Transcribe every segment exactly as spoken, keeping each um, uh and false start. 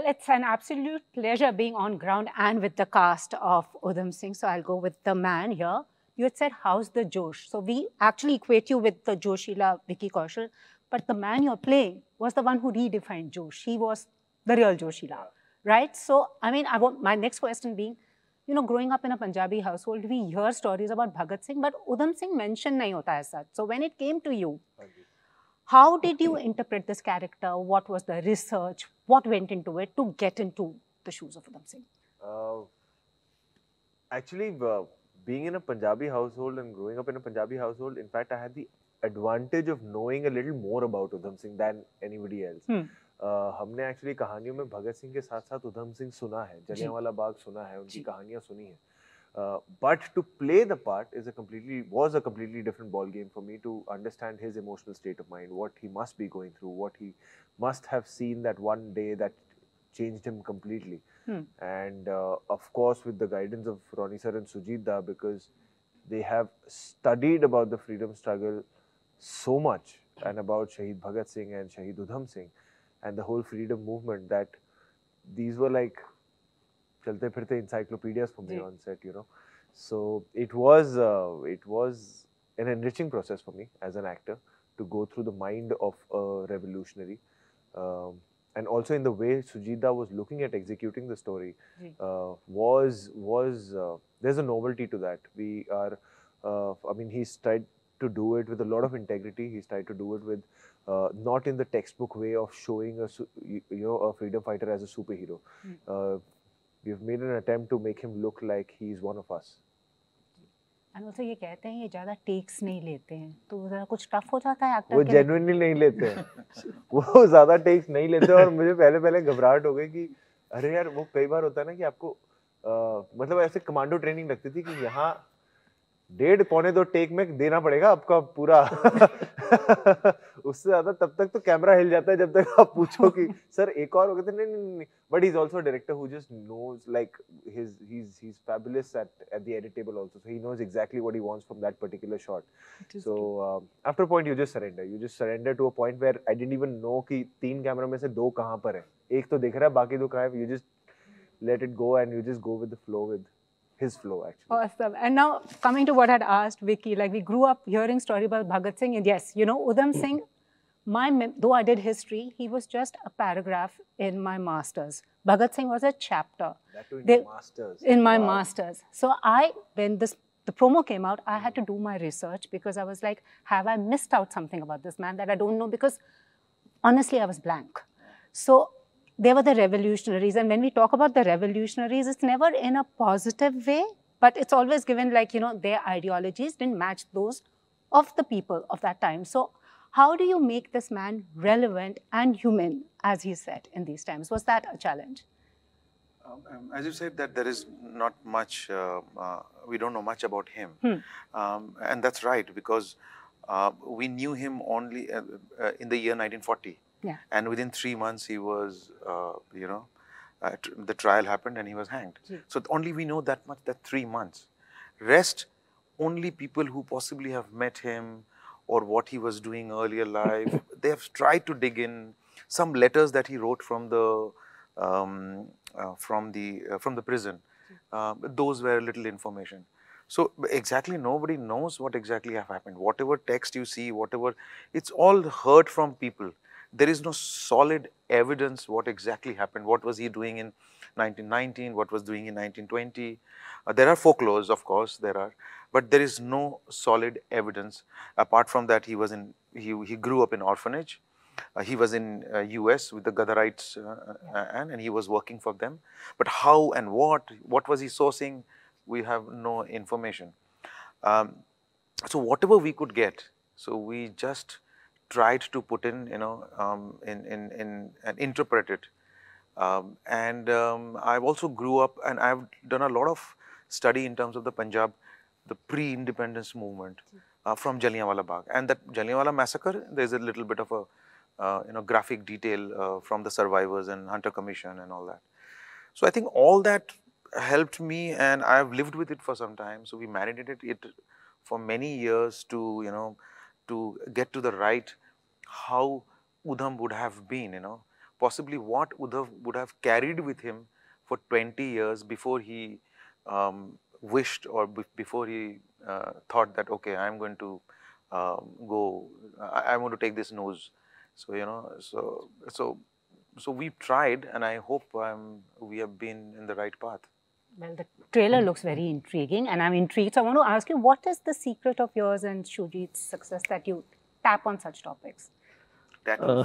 it's an absolute pleasure being on ground and with the cast of Udham Singh. So I'll go with the man here. You had said, how's the Josh? So we actually equate you with the Joshila Vicky Kaushal, but the man you're playing was the one who redefined Josh. He was the real Joshila, right? So, I mean, I want, my next question being, you know, growing up in a Punjabi household, we hear stories about Bhagat Singh, but Udham Singh mentioned nahi hota as such. So when it came to you, how did you interpret this character? What was the research? What went into it to get into the shoes of Udham Singh? Uh, actually, uh, being in a Punjabi household and growing up in a Punjabi household, in fact, I had the advantage of knowing a little more about Udham Singh than anybody else. Hmm. Uh, हमने actually कहानियों में भगत सिंह के साथ साथ उधम सिंह सुना है, जलियांवाला बाग सुना है, उनकी कहानियां सुनी है. Uh, but to play the part is a completely was a completely different ball game for me to understand his emotional state of mind, what he must be going through, what he must have seen that one day that changed him completely. Hmm. And uh, of course, with the guidance of Ronnie sir and Sujit Da, because they have studied about the freedom struggle so much and about Shahid Bhagat Singh and Shahid Udham Singh and the whole freedom movement that these were like chalte phirte encyclopedias for me on set, you know. So it was uh, it was an enriching process for me as an actor to go through the mind of a revolutionary, um, and also in the way Sujit Da was looking at executing the story uh, was was uh, there's a novelty to that. We are, uh, I mean, he's tried to do it with a lot of integrity. He's tried to do it with uh, not in the textbook way of showing a you know a freedom fighter as a superhero. Mm. Uh, We've made an attempt to make him look like he's one of us. And also ये कहते हैं ये ज़्यादा takes नहीं लेते हैं, तो ज़रा कुछ tough हो जाता है actor वो genuinely नहीं लेते हैं, वो ज़्यादा takes नहीं लेते और मुझे पहले पहले घबराहट हो गई कि अरे यार वो कई बार होता है ना कि आपको आ, मतलब ऐसे कमांडो ट्रेनिंग लगती थी कि यहाँ डेढ़ पौने दो टेक में देना पड़ेगा आपका पूरा उससे ज्यादा तब तक तो कैमरा हिल जाता है जब तक आप पूछो कि सर एक और हो गए थे नहीं नहीं नहीं but he is also a director who just knows like his he is he is fabulous at at the edit table also so he knows exactly what he wants from that particular shot so after point you just surrender you just surrender to a point where I didn't even know कि तीन camera में से दो कहां पर है एक तो दिख रहा है बाकी दो कहां है you just let it go and you just go with the flow with his flow actually. Awesome. And now coming to what I'd asked Vicky, like we grew up hearing story about Bhagat Singh and yes, you know, Udham Singh, my, though I did history, he was just a paragraph in my master's. Bhagat Singh was a chapter. That too in they, master's. In my wow. master's. So I, when this, the promo came out, I had to do my research because I was like, have I missed out something about this man that I don't know? Because honestly, I was blank. So they were the revolutionaries, and when we talk about the revolutionaries, it's never in a positive way, but it's always given like, you know, their ideologies didn't match those of the people of that time. So how do you make this man relevant and human, as he said, in these times? Was that a challenge? Um, um, as you said, that there is not much, uh, uh, we don't know much about him. Hmm. Um, and that's right, because uh, we knew him only uh, uh, in the year nineteen forty. Yeah. And within three months, he was, uh, you know, uh, tr the trial happened and he was hanged. Yeah. So only we know that much, that three months. Rest, only people who possibly have met him or what he was doing earlier life, they have tried to dig in some letters that he wrote from the, um, uh, from the, uh, from the prison. Uh, those were little information. So exactly nobody knows what exactly have happened. Whatever text you see, whatever, it's all heard from people. There is no solid evidence what exactly happened. What was he doing in nineteen nineteen? What was doing in nineteen twenty? Uh, there are folklores, of course, there are, but there is no solid evidence. Apart from that, he was in, he, he grew up in orphanage. Uh, he was in uh, U S with the Gadarites uh, uh, and, and he was working for them. But how and what, what was he sourcing? We have no information. Um, so whatever we could get, so we just tried to put in, you know, um, in, in, in, and interpret it. Um, and um, I've also grew up and I've done a lot of study in terms of the Punjab, the pre-independence movement uh, from Jallianwala Bagh. And that Jallianwala massacre, there's a little bit of a, uh, you know, graphic detail uh, from the survivors and Hunter Commission and all that. So I think all that helped me and I've lived with it for some time. So we marinated it for many years to, you know, to get to the right how Udham would have been, you know, possibly what Uddhav would have carried with him for twenty years before he um, wished or before he uh, thought that, okay, I'm going to um, go, I, I want to take this nose. So, you know, so, so, so we've tried, and I hope um, we have been in the right path. Well, the trailer looks very intriguing, and I'm intrigued. So I want to ask you, what is the secret of yours and Shujit's success that you tap on such topics? Tattoos.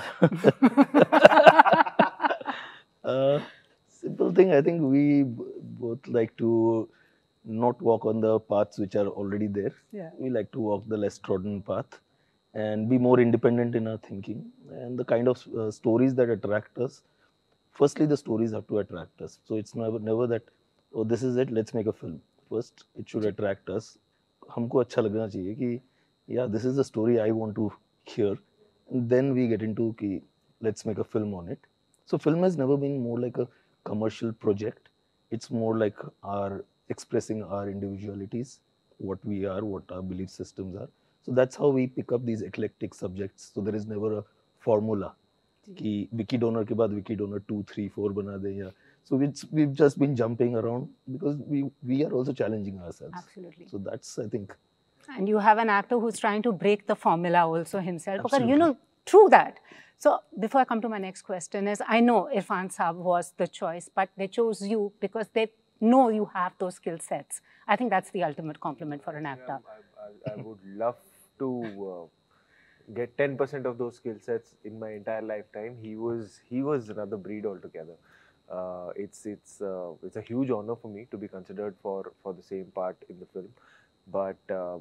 Uh, uh, simple thing, I think we b- both like to not walk on the paths which are already there. Yeah. We like to walk the less trodden path and be more independent in our thinking. And the kind of uh, stories that attract us, firstly, the stories have to attract us. So it's never, never that, oh, this is it, let's make a film. First, it should attract us. हमको अच्छा लगना चाहिए कि, yeah, this is the story I want to hear. And then we get into कि, let's make a film on it. So film has never been more like a commercial project. It's more like our expressing our individualities, what we are, what our belief systems are. So that's how we pick up these eclectic subjects. So there is never a formula. कि Vicky Donor के बाद Vicky Donor two, three, four बना दें या so it's, we've just been jumping around because we we are also challenging ourselves. Absolutely. So that's, I think. And you have an actor who's trying to break the formula also himself. Because, Absolutely. you know, through that. So before I come to my next question is, I know Irfan Saab was the choice, but they chose you because they know you have those skill sets. I think that's the ultimate compliment for an actor. I, I, I would love to uh, get ten percent of those skill sets in my entire lifetime. He was he was another breed altogether. Uh, it's it's uh, it's a huge honor for me to be considered for for the same part in the film. But uh,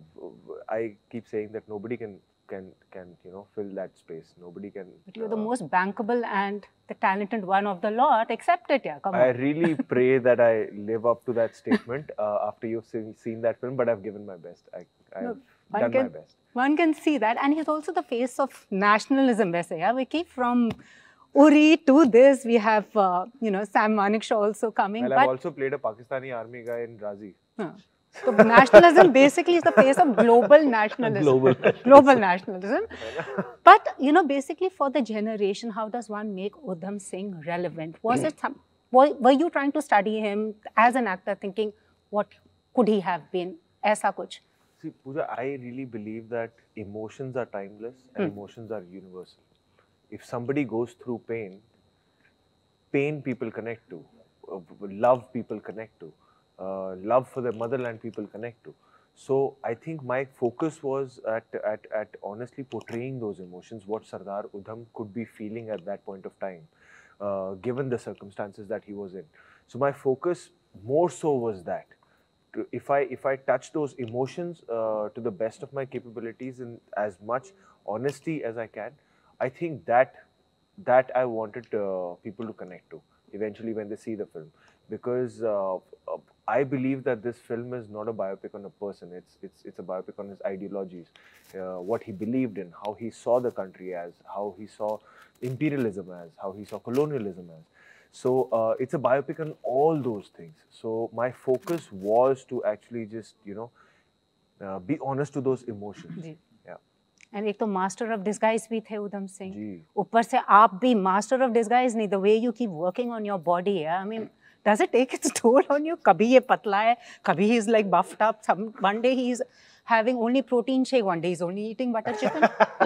I keep saying that nobody can can can you know fill that space. Nobody can. But you're the uh, most bankable and the talented one of the lot. Accept it, yeah. Come I on. really pray that I live up to that statement uh, after you've seen, seen that film. But I've given my best. I I've No, one done can- my best. One can see that, and he's also the face of nationalism. वैसे, yeah, Vicky, from Uri to this, we have uh, you know Sam Manekshaw also coming. Well, but I've also played a Pakistani army guy in Razi. Huh. So nationalism basically is the face of global nationalism. Global. Global nationalism. But, you know, basically for the generation, how does one make Udham Singh relevant? Was it some, were, were you trying to study him as an actor thinking, what could he have been? Aisa kuch? See, Pooja, I really believe that emotions are timeless and emotions are universal. If somebody goes through pain, pain people connect to, uh, love people connect to, uh, love for their motherland people connect to. So I think my focus was at, at, at honestly portraying those emotions, what Sardar Udham could be feeling at that point of time, uh, given the circumstances that he was in. So my focus more so was that. To, if I if I touch those emotions uh, to the best of my capabilities and as much honesty as I can, I think that that I wanted uh, people to connect to eventually when they see the film, because uh, uh, I believe that this film is not a biopic on a person. It's it's it's a biopic on his ideologies, uh, what he believed in, how he saw the country as, how he saw imperialism as, how he saw colonialism as. So uh, it's a biopic on all those things. So my focus was to actually just, you know, uh, be honest to those emotions. Ji. Yeah. And एक तो master of disguise भी थे Udham Singh. जी. ऊपर से आप भी master of disguise नहीं. The way you keep working on your body, yeah? I mean, does it take its toll on you? कभी ये पतला है, कभी he's like buffed up. Some one day he's having only protein shake, one day he's only eating butter chicken.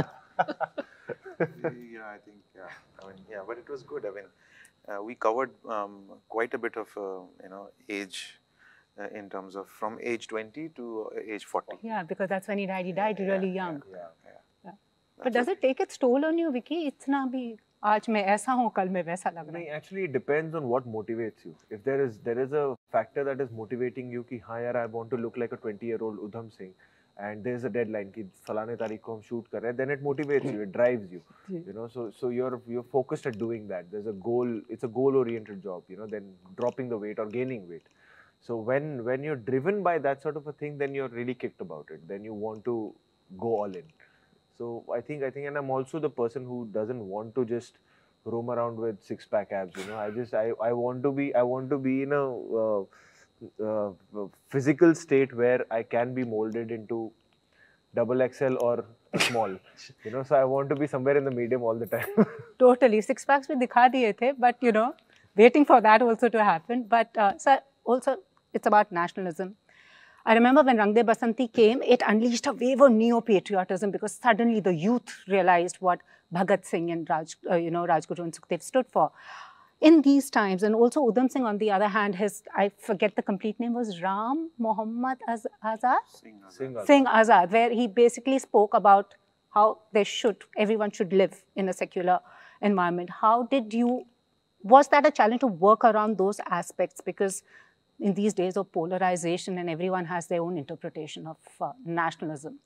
Yeah, I think, yeah. I mean, yeah, but it was good. I mean, uh, we covered um, quite a bit of, uh, you know, age uh, in terms of from age twenty to uh, age forty. Yeah, because that's when he died. He died really young. Yeah. Yeah. But does it take its toll on you, Vicky? इतना भी आज मैं ऐसा हूँ, कल मैं वैसा लग रहा नहीं, हूँ. actually it depends on what motivates you. If there is there is a factor that is motivating you कि हाँ यार I want to look like a twenty year old Udham Singh and there is a deadline कि फलाने तारीख को हम shoot कर रहे हैं, then it motivates you, it drives you, you know. So so you're you're focused at doing that. There's a goal. It's a goal oriented job, you know. Then dropping the weight or gaining weight. So when when you're driven by that sort of a thing, then you're really kicked about it. Then you want to go all in. So I think I think, and I'm also the person who doesn't want to just roam around with six pack abs. You know, I just I I want to be I want to be in a uh, uh, physical state where I can be molded into double X L or a small, you know. So I want to be somewhere in the medium all the time. Totally, six packs we dikha diye the, but you know, waiting for that also to happen. But uh, so also, it's about nationalism. I remember when Rang De Basanti came, it unleashed a wave of neo-patriotism because suddenly the youth realized what Bhagat Singh and Raj, uh, you know, Rajguru and Sukhdev stood for. In these times, and also Udham Singh, on the other hand, his, I forget the complete name, was Ram Mohammad Az Azad? Singh Azad. Singh Azad. Singh Azad, where he basically spoke about how they should, everyone should live in a secular environment. How did you, was that a challenge to work around those aspects? Because in these days of polarization and everyone has their own interpretation of uh, nationalism.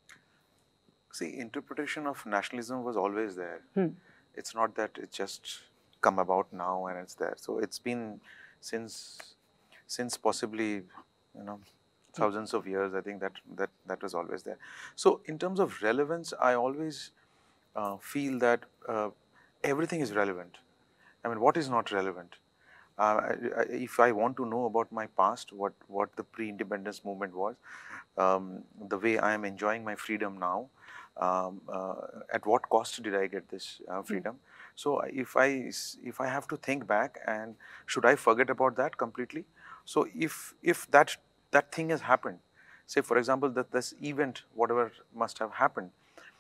See, interpretation of nationalism was always there. Hmm. It's not that it just come about now and it's there. So it's been since since possibly, you know, thousands of years. I think that that that was always there. So in terms of relevance, I always uh, feel that uh, everything is relevant. I mean, what is not relevant? Uh, I, I, if I want to know about my past, what what the pre-independence movement was, um, the way I am enjoying my freedom now, um, uh, at what cost did I get this uh, freedom? Mm. So if I if I have to think back, and should I forget about that completely? So if if that that thing has happened, say for example that this event, whatever must have happened,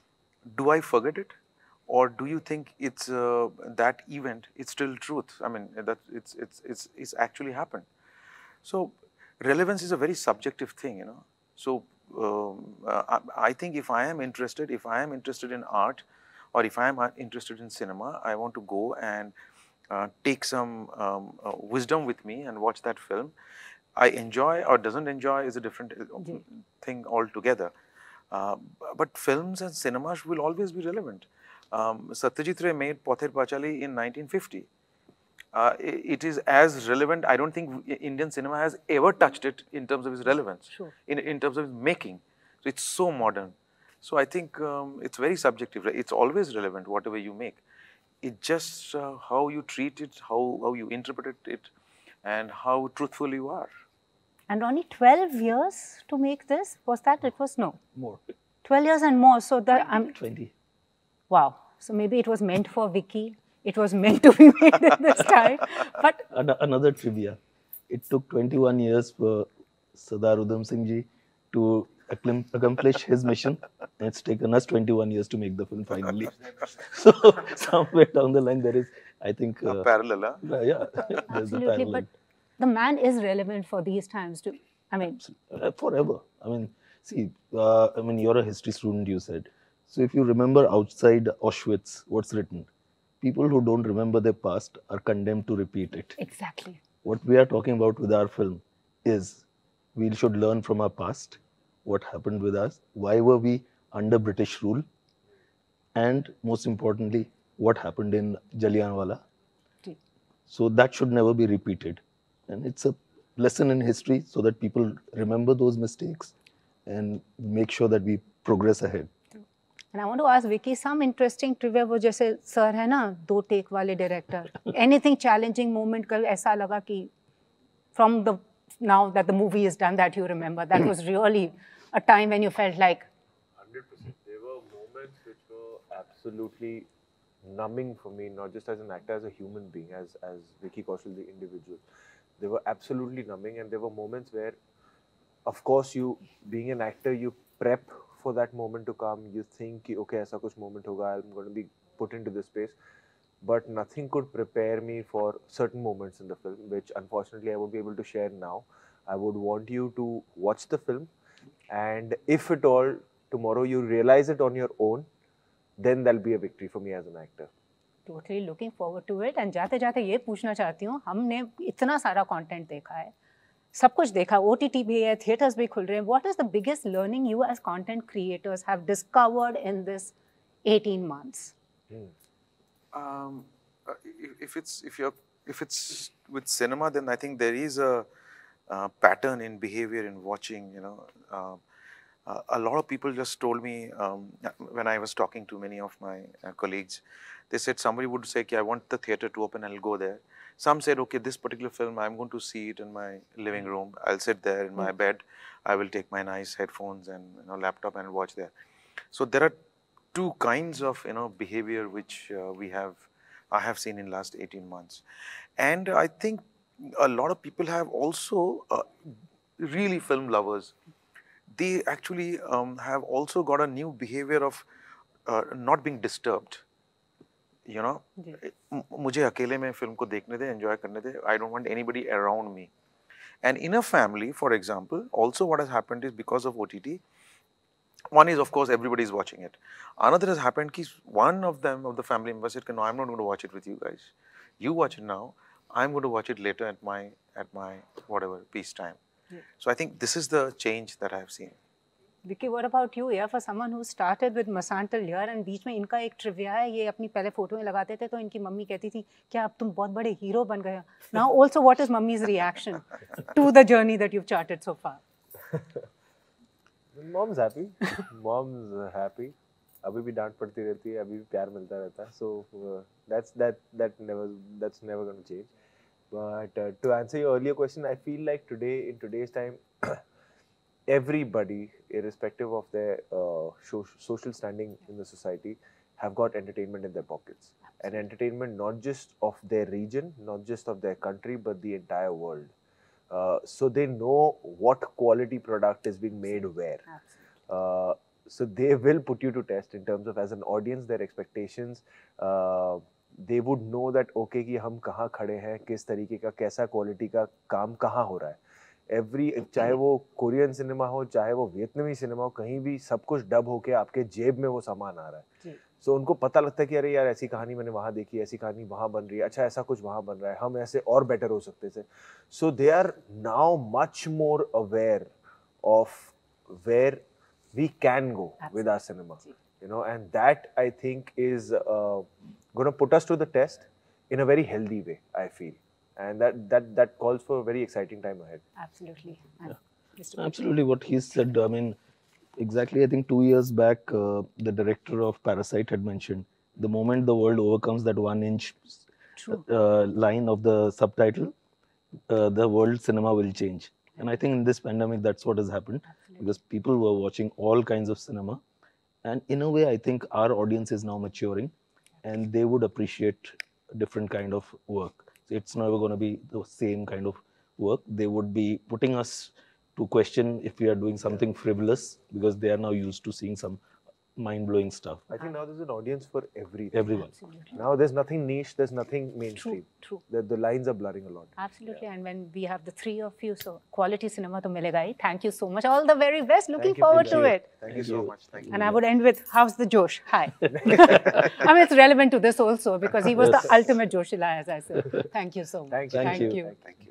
do I forget it? Or do you think it's uh, that event? It's still truth. I mean, that it's it's it's it's actually happened. So relevance is a very subjective thing, you know. So um, uh, I, I think if I am interested, if I am interested in art, or if I am interested in cinema, I want to go and uh, take some um, uh, wisdom with me and watch that film. I enjoy or doesn't enjoy is a different uh, thing altogether. Uh, but films and cinemas will always be relevant. Um, Satyajit Ray made Pather Pachali in nineteen fifty. Uh, it, it is as relevant. I don't think Indian cinema has ever touched it in terms of its relevance, sure. in, in terms of its making. So it's so modern. So I think um, it's very subjective. It's always relevant, whatever you make. It's just uh, how you treat it, how, how you interpret it, and how truthful you are. And only twelve years to make this? Was that? It was no. More. twelve years and more. So the um, twenty. Wow. So maybe it was meant for Vicky. It was meant to be made at this time. But another trivia. It took twenty-one years for Sardar Udham Singh ji to accomplish his mission. And it's taken us twenty-one years to make the film finally. So somewhere down the line there is, I think... Uh, a parallel, huh? Uh, yeah. Absolutely. But the man is relevant for these times too. I mean... Uh, forever. I mean, see, uh, I mean, you're a history student, you said. So if you remember outside Auschwitz, what's written? People who don't remember their past are condemned to repeat it. Exactly. What we are talking about with our film is we should learn from our past, what happened with us, why were we under British rule, and most importantly, what happened in Jallianwala. So that should never be repeated. And it's a lesson in history so that people remember those mistakes and make sure that we progress ahead. And I want to ask Vicky some interesting trivia. वो जैसे sir है ना दो take वाले director. Anything challenging moment कल ऐसा लगा कि from the now that the movie is done that you remember that was really a time when you felt like. one hundred percent. There were moments which were absolutely numbing for me, not just as an actor, as a human being, as as Vicky Kaushal, the individual. They were absolutely numbing, and there were moments where, of course, you being an actor, you prep for that moment to come. You think, okay, aisa kuch moment hoga, I'm going to be put into this space. But nothing could prepare me for certain moments in the film, which unfortunately I won't be able to share now. I would want you to watch the film, and if at all tomorrow you realize it on your own, then that'll be a victory for me as an actor. Totally looking forward to it. And जाते जाते ये पूछना चाहती हूँ, हमने इतना सारा content देखा है, सब कुछ देखा, O T T भी है, theatres भी खुल रहे हैं. What is the biggest learning you as content creators have discovered in this eighteen months? Hmm. Um, uh, if, if it's if you're if it's with cinema, then I think there is a, a pattern in behavior in watching. You know, uh, uh, a lot of people just told me um, when I was talking to many of my uh, colleagues, they said somebody would say, "I want the theatre to open, I'll go there." Some said, okay, this particular film, I'm going to see it in my living room. I'll sit there in my bed. I will take my nice headphones and you know, laptop and watch there. So there are two kinds of you know behavior which uh, we have, I have seen in last eighteen months. And I think a lot of people have also, uh, really film lovers, they actually um, have also got a new behavior of uh, not being disturbed. You know, मुझे अकेले में film को देखने दे, enjoy करने दे. I don't want anybody around me. And in a family, for example, also what has happened is because of O T T, one is of course everybody is watching it. Another has happened कि one of them of the family members said, no, I'm not going to watch it with you guys. You watch it now. I'm going to watch it later at my at my whatever peace time. Yeah. So I think this is the change that I have seen. Vicky, what about you? Yeah, for someone who started with Masantal here and बीच में इनका एक trivia है, ये अपनी पहले photo में लगाते थे तो इनकी मम्मी कहती थी क्या अब तुम बहुत बड़े हीरो बन गए हो. Now also, what is mummy's reaction to the journey that you've charted so far? Mom's happy. Mom's happy. अभी भी डांट पड़ती रहती है, अभी भी प्यार मिलता रहता है. So uh, that's that that never that's never going to change. But uh, to answer your earlier question, I feel like today in today's time, everybody, irrespective of their uh, social standing in the society, have got entertainment in their pockets. And entertainment not just of their region, not just of their country, but the entire world. Uh, so they know what quality product is being made where. Uh, so they will put you to test in terms of, as an audience, their expectations. Uh, they would know that okay कि हम कहाँ खड़े हैं, किस तरीके का कैसा quality का काम कहाँ हो रहा है. एवरी चाहे वो कोरियन सिनेमा हो, चाहे वो वियतनामी सिनेमा हो, कहीं भी सब कुछ डब होके आपके जेब में वो सामान आ रहा है. सो so, उनको पता लगता है कि अरे यार ऐसी कहानी मैंने वहाँ देखी, ऐसी कहानी वहाँ बन रही है, अच्छा ऐसा कुछ वहाँ बन रहा है, हम ऐसे और बेटर हो सकते थे. So they are now much more aware of where we can go with our cinema, you know, and that I think is uh, going to put us to the test in a very healthy way, I feel. And that that that calls for a very exciting time ahead. Absolutely. Yeah. Absolutely, what he said. I mean, exactly. I think two years back, uh, the director of Parasite had mentioned the moment the world overcomes that one-inch uh, line of the subtitle, uh, the world cinema will change. And I think in this pandemic, that's what has happened. Absolutely. Because people were watching all kinds of cinema, and in a way, I think our audience is now maturing, and they would appreciate a different kind of work. It's never going to be the same kind of work. They would be putting us to question if we are doing something frivolous, because they are now used to seeing some mind-blowing stuff. I think now there's an audience for everything. Everyone. Absolutely. Now there's nothing niche, there's nothing mainstream. True, true. The, the lines are blurring a lot. Absolutely, yeah. And when we have the three of you, so quality cinema to milega hi. Thank you so much. All the very best. Looking you, forward to you. it. Thank, Thank you so much. Thank you. And I would end with, how's the Josh? Hi. I mean, it's relevant to this also, because he was yes. the ultimate Joshila, as I said. Thank you so much. Thank you. Thank Thank you. you. Thank you.